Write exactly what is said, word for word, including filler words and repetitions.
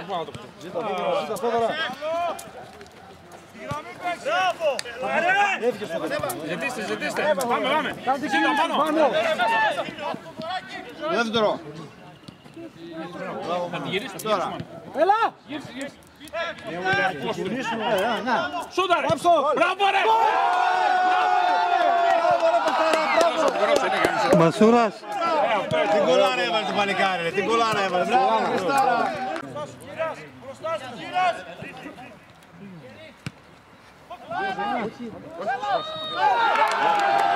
πάω να το πω. Ζήτα, ζήτα αυτό τώρα. Έφυγε στο παιδί. Ζητήστε, ζητήστε. Πάμε, πάμε. Ζήτα πάνω. Δεύτερο. Θα τη γυρίσουμε τώρα. Έλα! Γύρισε, γύρισε. Σούταρε! Μπράβο ρε! Μασούρας. Την κολάρα έβαλε το πανικάρι ρε, την κολάρα έβαλε. Μπράβο, Χριστάρα! Μπροστά σου,